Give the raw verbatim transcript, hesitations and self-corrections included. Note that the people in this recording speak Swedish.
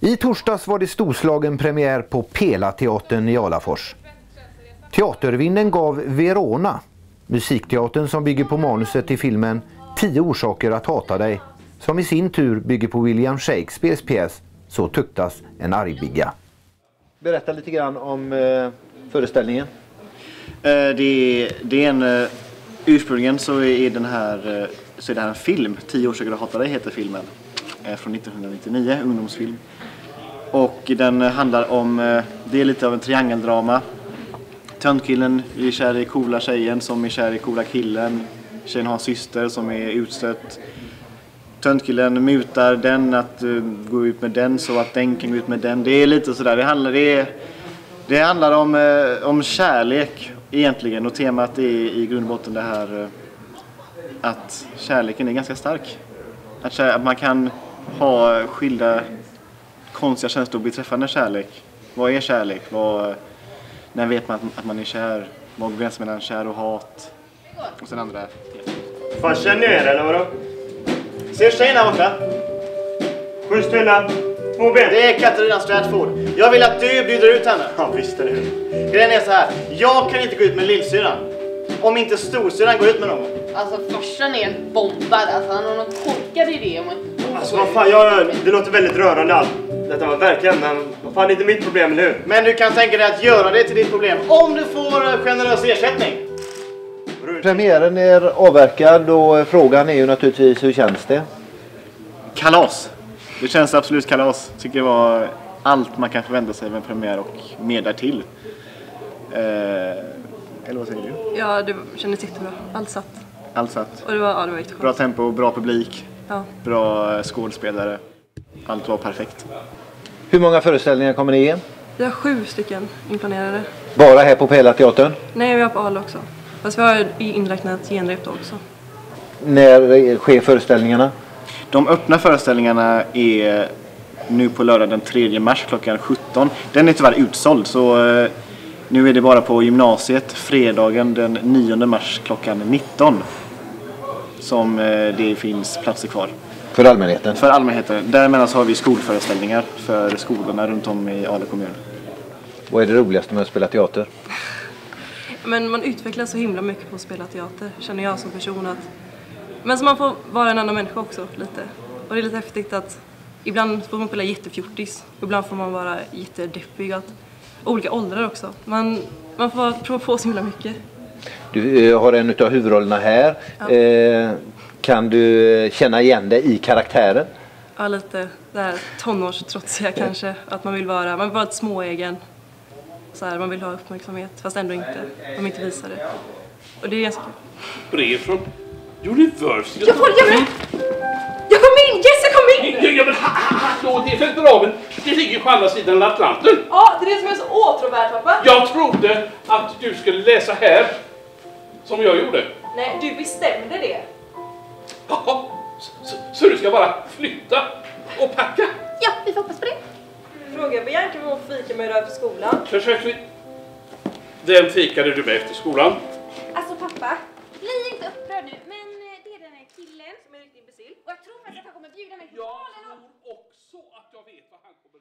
I torsdags var det storslagen premiär på Pela-teatern i Alafors. Teatervinden gav Verona, musikteatern som bygger på manuset till filmen Tio orsaker att hata dig, som i sin tur bygger på William Shakespeares pjäs Så tuktas en argbigga. Berätta lite grann om eh, föreställningen. Eh, det, det är en uh, ursprungligen så är den här uh, så är det här en film. Tio orsaker att hata dig heter filmen. Eh, från nittonhundranittionio, ungdomsfilm. Och den uh, handlar om uh, det är lite av en triangeldrama. Töntkillen är kär i coola tjejen som är kär i coola killen. Tjejen har en syster som är utstött. Töntkillen mutar den att uh, gå ut med den så att den kan gå ut med den. Det är lite sådär. Det handlar, det är, det handlar om, uh, om kärlek egentligen. Och temat är i grund och botten det här uh, att kärleken är ganska stark. Att, kär, att man kan ha skilda konstiga känslor beträffande kärlek. Vad är kärlek? Vad, när vet man att, att man är kär? Vad går gränsen mellan kär och hat? Och sen andra. Fan, känner ni er eller vadå? Ser tjejen här borta? Schysst hylla. Små ben. Det är Katarina Stratford. Jag vill att du bjuder ut henne. Ja, visst är det hur. Grejen är så här. Jag kan inte gå ut med lillsyran. Om inte storsyran går ut med någon. Alltså farsan är en bombad. Alltså han har någon korkad idé om att... Alltså vad fan, jag, det låter väldigt rörande allt. Detta var verkligen, men vad fan, det är inte mitt problem nu. Men du kan tänka dig att göra det till ditt problem. Om du får generös ersättning. Premiären är avverkad och frågan är ju naturligtvis hur känns det? Kalas. Det känns absolut kalas. Tycker det var allt man kan förvänta sig med en premiär och mer därtill. Eh, eller vad säger du? Ja, det kändes jättebra. Allt satt. Allt satt. Och det var, ja, det var jätteskönt. Bra tempo, bra publik. Ja. Bra skådespelare. Allt var perfekt. Hur många föreställningar kommer ni ge? Vi har sju stycken inplanerade. Bara här på Pela-teatern? Nej, vi har på Ala också. Fast vi har inräknat genrep då också. När sker föreställningarna? De öppna föreställningarna är nu på lördag den tredje mars klockan sjutton. Den är tyvärr utsåld så eh, nu är det bara på gymnasiet fredagen den nionde mars klockan nitton som eh, det finns platser kvar. För allmänheten? För allmänheten. Däremellan så har vi skolföreställningar för skolorna runt om i Ale kommun. Vad är det roligaste med att spela teater? Men man utvecklas så himla mycket på att spela teater, känner jag som person. Att... Men så man får vara en annan människa också lite. Och det är lite häftigt att ibland får man spela jättefjortis. Ibland får man vara jättedeppig. Att... Olika åldrar också. Man, man får prova på så himla mycket. Du har en av huvudrollerna här. Ja. Eh, kan du känna igen dig i karaktären? Ja, lite det här tonårstrottsiga kanske. Att man vill vara, man vill vara lite småegen. Så här, man vill ha uppmärksamhet, fast ändå inte. Man inte visar det. Och det är ganska kul. Brev från University. Jag får jag med! Jag kom in! Yes, jag kom in! Ja, ja men hallå, det är Federalen. Det ligger på andra sidan Atlanten. Ja, det är det som är så åtråvärt, pappa. Jag trodde att du skulle läsa här, som jag gjorde. Nej, du bestämde det. Ja, så, så du ska bara flytta och packa? Ja, vi får hoppas på det. Fråga Bianca om hon fika med dig efter skolan. Försök vi. Vem fikade du med efter skolan? Alltså pappa, bli inte upprörd nu, men det är den här killen som är riktigt imbecill. Och jag tror faktiskt att han kommer bjuda mig till Jag balen. tror också att jag vet vad han kommer